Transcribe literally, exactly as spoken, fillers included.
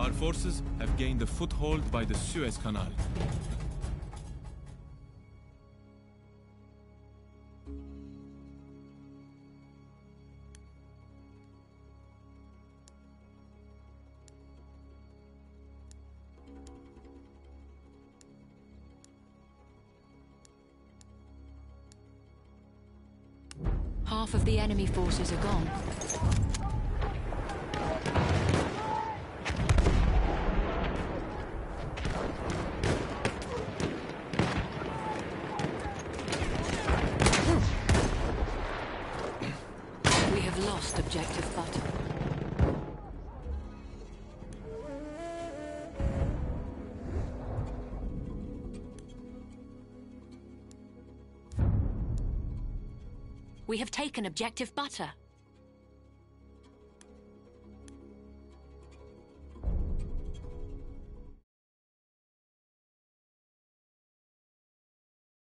Our forces have gained a foothold by the Suez Canal. Half of the enemy forces are gone. We have lost objective butter. We have taken objective butter.